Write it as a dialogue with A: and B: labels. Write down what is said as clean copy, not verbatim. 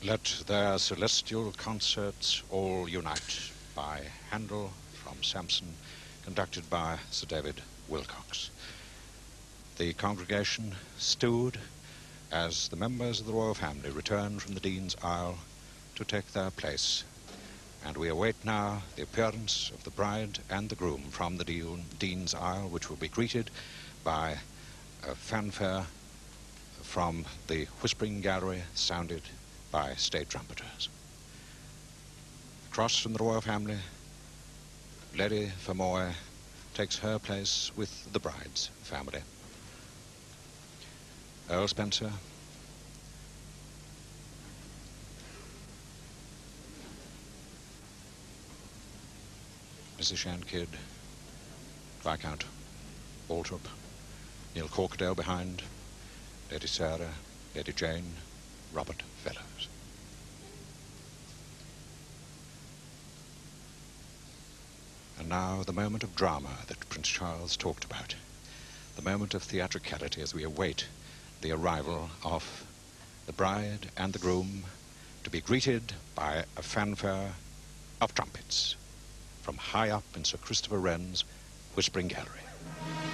A: Let their celestial concerts all unite, by Handel from Samson, conducted by Sir David Wilcox. The congregation stewed as the members of the royal family return from the Dean's Aisle to take their place. And we await now the appearance of the bride and the groom from the Dean's Aisle, which will be greeted by a fanfare from the Whispering Gallery, sounded by state trumpeters. Across from the royal family, Lady Fermoy takes her place with the bride's family. Earl Spencer, Mrs. Shankidd, Viscount Althorp, Neil Corkadale behind, Lady Sarah, Lady Jane, Robert Fellows. And now the moment of drama that Prince Charles talked about, the moment of theatricality as we await the arrival of the bride and the groom, to be greeted by a fanfare of trumpets from high up in Sir Christopher Wren's Whispering Gallery.